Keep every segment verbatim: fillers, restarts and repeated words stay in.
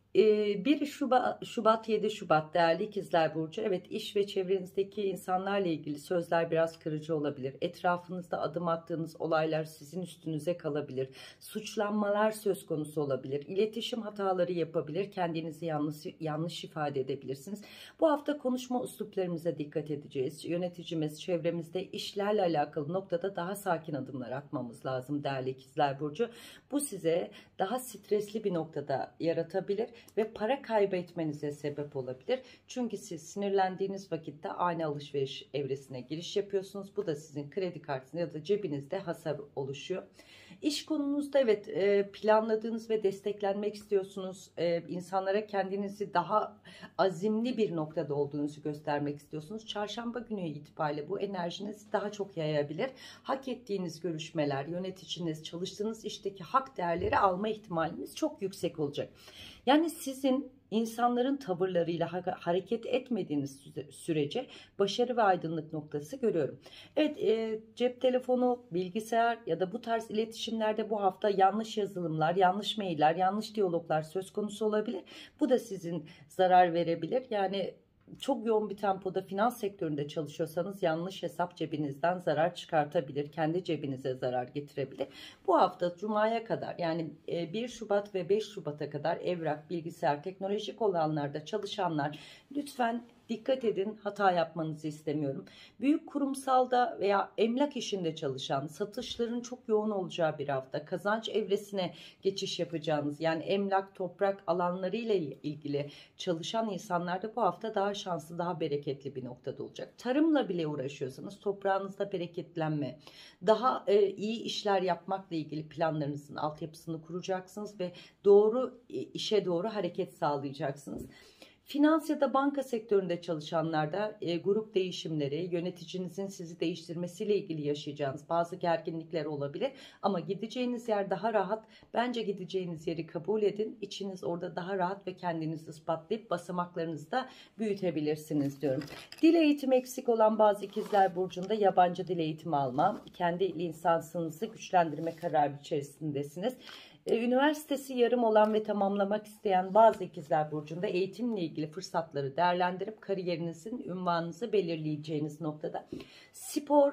Ee, bir Şubat, Şubat yedi Şubat değerli ikizler burcu. Evet, iş ve çevrenizdeki insanlarla ilgili sözler biraz kırıcı olabilir. Etrafınızda adım attığınız olaylar sizin üstünüze kalabilir. Suçlanmalar söz konusu olabilir. İletişim hataları yapabilir. Kendinizi yanlış, yanlış ifade edebilirsiniz. Bu hafta konuşma üsluplarımıza dikkat edeceğiz. Yöneticimiz, çevremizde işlerle alakalı noktada daha sakin adımlar atmamız lazım değerli ikizler burcu. Bu size daha stresli bir noktada yaratabilir ve para kaybetmenize sebep olabilir. Çünkü siz sinirlendiğiniz vakitte ani alışveriş evresine giriş yapıyorsunuz. Bu da sizin kredi kartınızda ya da cebinizde hasar oluşuyor. İş konunuzda evet planladığınız ve desteklenmek istiyorsunuz. İnsanlara kendinizi daha azimli bir noktada olduğunuzu göstermek istiyorsunuz. Çarşamba günü itibariyle bu enerjinizi daha çok yayabilir. Hak ettiğiniz görüşmeler, yöneticiniz, çalıştığınız işteki hak değerleri alma ihtimaliniz çok yüksek olacak. Yani sizin insanların tavırlarıyla hareket etmediğiniz sürece başarı ve aydınlık noktası görüyorum. Evet, e, cep telefonu, bilgisayar ya da bu tarz iletişimlerde bu hafta yanlış yazılımlar, yanlış mailler, yanlış diyaloglar söz konusu olabilir. Bu da sizin zarar verebilir. Yani çok yoğun bir tempoda finans sektöründe çalışıyorsanız yanlış hesap cebinizden zarar çıkartabilir. Kendi cebinize zarar getirebilir. Bu hafta Cuma'ya kadar, yani bir Şubat ve beş Şubat'a kadar evrak, bilgisayar, teknolojik olanlarda çalışanlar lütfen dikkat edin, hata yapmanızı istemiyorum. Büyük kurumsalda veya emlak işinde çalışan, satışların çok yoğun olacağı bir hafta, kazanç evresine geçiş yapacağınız, yani emlak, toprak alanlarıyla ilgili çalışan insanlar da bu hafta daha şanslı, daha bereketli bir noktada olacak. Tarımla bile uğraşıyorsanız toprağınızda bereketlenme, daha e, iyi işler yapmakla ilgili planlarınızın altyapısını kuracaksınız ve doğru e, işe doğru hareket sağlayacaksınız. Finans ya da banka sektöründe çalışanlarda e, grup değişimleri, yöneticinizin sizi değiştirmesiyle ilgili yaşayacağınız bazı gerginlikler olabilir. Ama gideceğiniz yer daha rahat. Bence gideceğiniz yeri kabul edin. İçiniz orada daha rahat ve kendinizi ispatlayıp basamaklarınızı da büyütebilirsiniz diyorum. Dil eğitimi eksik olan bazı ikizler burcunda yabancı dil eğitimi alma, kendi lisansınızı güçlendirme kararı içerisindesiniz. Üniversitesi yarım olan ve tamamlamak isteyen bazı ikizler burcunda eğitimle ilgili fırsatları değerlendirip kariyerinizin ünvanınızı belirleyeceğiniz noktada. Spor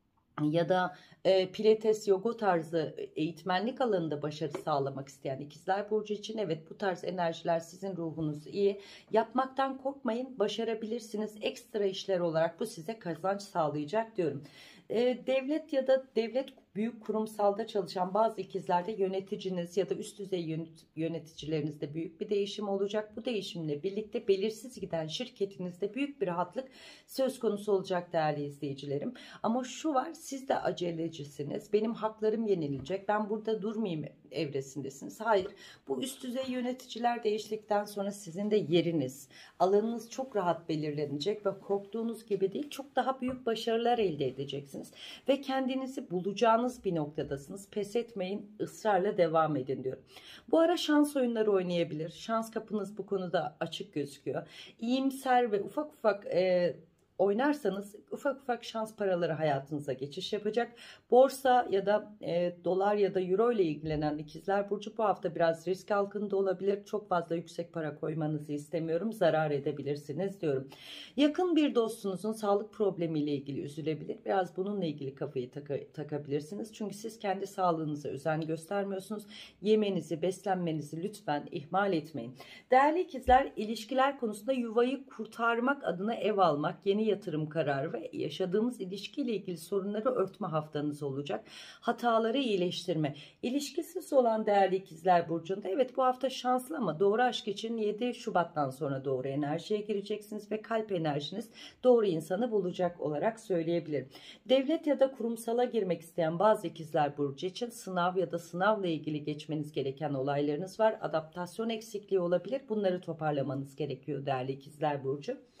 ya da e, pilates, yoga tarzı eğitmenlik alanında başarı sağlamak isteyen ikizler burcu için evet, bu tarz enerjiler sizin ruhunuz iyi. Yapmaktan korkmayın, başarabilirsiniz. Ekstra işler olarak bu size kazanç sağlayacak diyorum. E, devlet ya da devlet büyük kurumsalda çalışan bazı ikizlerde yöneticiniz ya da üst düzey yöneticilerinizde büyük bir değişim olacak. Bu değişimle birlikte belirsiz giden şirketinizde büyük bir rahatlık söz konusu olacak değerli izleyicilerim. Ama şu var, siz de acelecisiniz. Benim haklarım yenilecek, ben burada durmayayım evresindesiniz. Hayır, bu üst düzey yöneticiler değiştikten sonra sizin de yeriniz, alanınız çok rahat belirlenecek ve korktuğunuz gibi değil, çok daha büyük başarılar elde edeceksiniz ve kendinizi bulacağınız bir noktadasınız. Pes etmeyin, ısrarla devam edin diyorum. Bu ara şans oyunları oynayabilir. Şans kapınız bu konuda açık gözüküyor. İyimser ve ufak ufak e, oynarsanız ufak ufak şans paraları hayatınıza geçiş yapacak. Borsa ya da e, dolar ya da euro ile ilgilenen ikizler burcu bu hafta biraz risk altında olabilir. Çok fazla yüksek para koymanızı istemiyorum. Zarar edebilirsiniz diyorum. Yakın bir dostunuzun sağlık problemiyle ilgili üzülebilir. Biraz bununla ilgili kafayı taka, takabilirsiniz. Çünkü siz kendi sağlığınıza özen göstermiyorsunuz. Yemenizi, beslenmenizi lütfen ihmal etmeyin. Değerli ikizler, ilişkiler konusunda yuvayı kurtarmak adına ev almak, yeni yatırım kararı ve yaşadığımız ilişkiyle ilgili sorunları örtme haftanız olacak. Hataları iyileştirme. İlişkisiz olan değerli ikizler burcunda evet, bu hafta şanslı ama doğru aşk için yedi Şubat'tan sonra doğru enerjiye gireceksiniz ve kalp enerjiniz doğru insanı bulacak olarak söyleyebilirim. Devlet ya da kurumsala girmek isteyen bazı ikizler burcu için sınav ya da sınavla ilgili geçmeniz gereken olaylarınız var. Adaptasyon eksikliği olabilir. Bunları toparlamanız gerekiyor değerli ikizler burcu.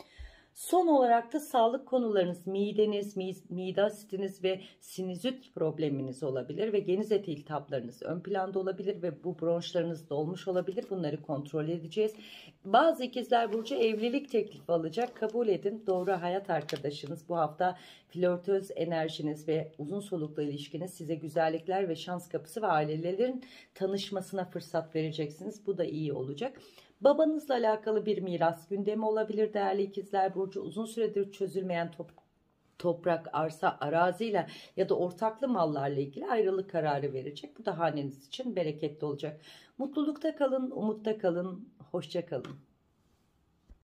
Son olarak da sağlık konularınız, mideniz, mi- mide asitiniz ve sinüzit probleminiz olabilir ve geniz eti iltihaplarınız ön planda olabilir ve bu bronşlarınız dolmuş olabilir. Bunları kontrol edeceğiz. Bazı ikizler burcu evlilik teklifi alacak. Kabul edin. Doğru hayat arkadaşınız bu hafta, flörtöz enerjiniz ve uzun soluklu ilişkiniz size güzellikler ve şans kapısı ve ailelerin tanışmasına fırsat vereceksiniz. Bu da iyi olacak. Babanızla alakalı bir miras gündemi olabilir değerli ikizler burcu. Uzun süredir çözülmeyen top, toprak, arsa, araziyle ya da ortaklı mallarla ilgili ayrılık kararı verecek. Bu da haneniz için bereketli olacak. Mutlulukta kalın, umutta kalın, hoşça kalın.